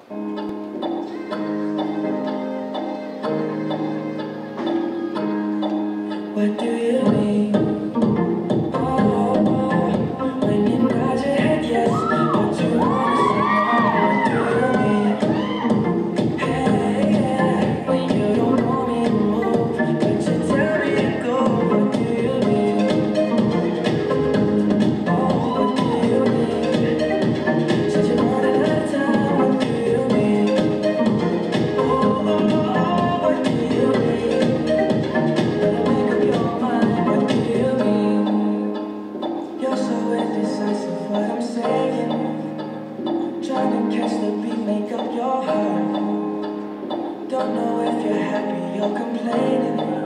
What do you mean? Oh, when you nod your head yes, but you wanna say no. What do you mean? Hey, yeah, when you don't want me to move, but you tell me to go. What do you mean? Oh, what do you mean? Said you wanted a time. What do you mean? Oh, what do you mean? Make up your mind. What do you mean? You're so indecisive. What I'm saying. Trying to catch the beat. Make up your heart. Don't know if you're happy or complaining.